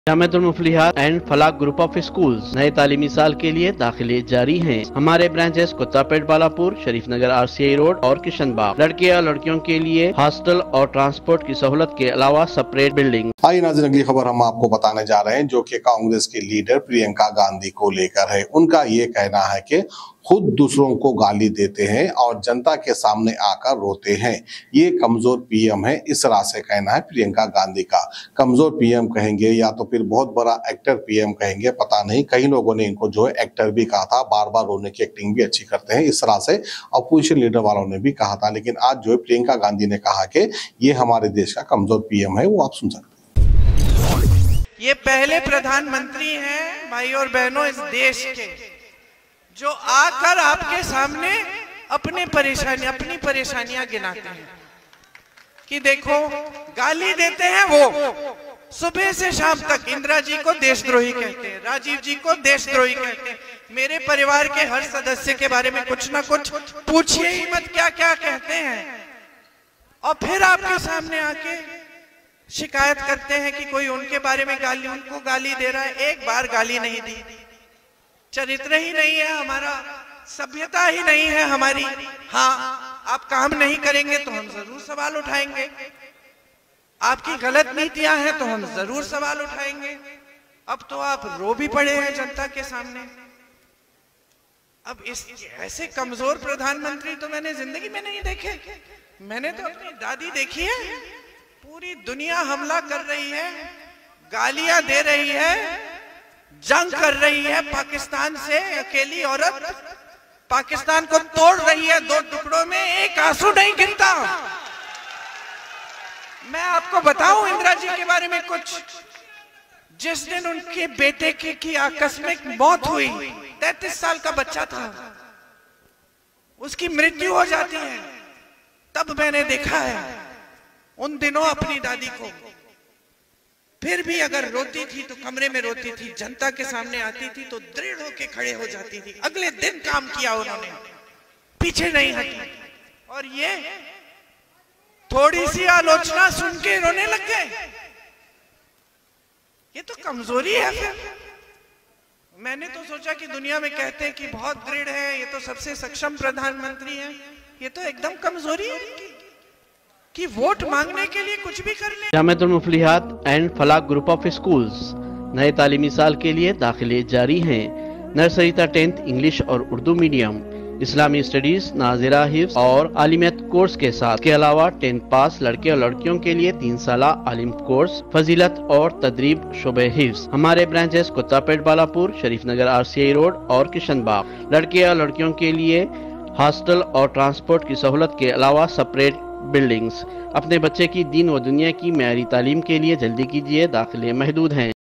जामिअतुल Muflihat and Falah group of schools नए तालीमी साल के लिए दाखिले जारी हैं। हमारे branches Kuttapet, Balapur, Sharif Nagar, RCI road और किशनबाग। लड़के और लड़कियों के लिए हॉस्टल और ट्रांसपोर्ट की सहूलत के अलावा सेपरेट बिल्डिंग। आइए नाज़रीन, अगली खबर हम आपको बताने जा रहे हैं जो कि कांग्रेस की लीडर प्रियंका गांधी को लेकर है। उनका ये कहना है कि खुद दूसरों को गाली देते हैं और जनता के सामने आकर रोते हैं। ये कमजोर PM है, इस तरह से कहना है प्रियंका गांधी का। कमजोर PM कहेंगे या तो फिर बहुत बड़ा एक्टर PM कहेंगे, पता नहीं। कई लोगों ने इनको जो है एक्टर भी कहा था, बार बार रोने की एक्टिंग भी अच्छी करते हैं, इस तरह से अपोजिशन लीडर वालों ने भी कहा था। लेकिन आज जो है प्रियंका गांधी ने कहा कि ये हमारे देश का कमजोर PM है, वो आप सुन सकते हैं। ये पहले प्रधानमंत्री हैं भाई और बहनों इस देश के, जो आकर आपके सामने अपनी परेशानियां गिनाते हैं कि देखो गाली देते हैं। वो सुबह से शाम तक इंदिरा जी को देशद्रोही कहते हैं, राजीव जी को देशद्रोही कहते हैं। मेरे परिवार के हर सदस्य के बारे में कुछ ना कुछ पूछिए ही मत क्या क्या कहते हैं, और फिर आपके सामने आके शिकायत करते हैं कि कोई उनके बारे में उनको गाली दे रहा है। एक बार गाली नहीं दी, चरित्र ही नहीं है हमारा, सभ्यता ही नहीं है हमारी। हाँ, आप काम नहीं करेंगे तो हम जरूर सवाल उठाएंगे, आपकी गलत नीतियां हैं तो हम जरूर सवाल उठाएंगे। अब तो आप रो भी पड़े हैं जनता के सामने। अब इस ऐसे कमजोर प्रधानमंत्री तो मैंने जिंदगी में नहीं देखे। मैंने तो अपनी दादी देखी है, पूरी दुनिया हमला कर रही है, गालियां दे रही है, जंग कर रही है पाकिस्तान से। अकेली औरत पाकिस्तान को तोड़ रही है दो टुकड़ों में, एक आंसू नहीं गिरता। मैं आपको बताऊं इंदिरा जी के बारे में कुछ। जिस दिन उनके बेटे की आकस्मिक मौत हुई, 33 साल का बच्चा था, उसकी मृत्यु हो जाती है, तब मैंने देखा है उन दिनों अपनी दादी को। फिर भी अगर रोती थी तो कमरे में रोती थी, जनता के सामने आती थी तो दृढ़ होके खड़े हो जाती थी। अगले दिन काम किया उन्होंने, पीछे नहीं हटी। और ये थोड़ी सी आलोचना सुन के रोने लग गए, ये तो कमजोरी है। फिर मैंने तो सोचा कि दुनिया में कहते हैं कि बहुत दृढ़ है, ये तो सबसे सक्षम प्रधानमंत्री है, ये तो एकदम कमजोरी है कि वोट मांगने के लिए कुछ भी कर ले। Jamiatul Muflihat and Falah group of schools नए तालीमी साल के लिए दाखिले जारी हैं। नर्सरी तक 10th इंग्लिश और उर्दू मीडियम, इस्लामी स्टडीज, नाज़िरा हिफ्ज़ और आलिमियत कोर्स के साथ के अलावा 10th पास लड़के और लड़कियों के लिए 3 साल आलिम कोर्स, फजीलत और तदरीब शुबे हिफ्ज़। हमारे branches Kuttapet, Balapur, Sharif Nagar, RCI road और किशनबाग। लड़के और लड़कियों के लिए हॉस्टल और ट्रांसपोर्ट की सहूलत के अलावा सेपरेट बिल्डिंग्स। अपने बच्चे की दीन व दुनिया की मेयारी तालीम के लिए जल्दी कीजिए, दाखिले महदूद हैं।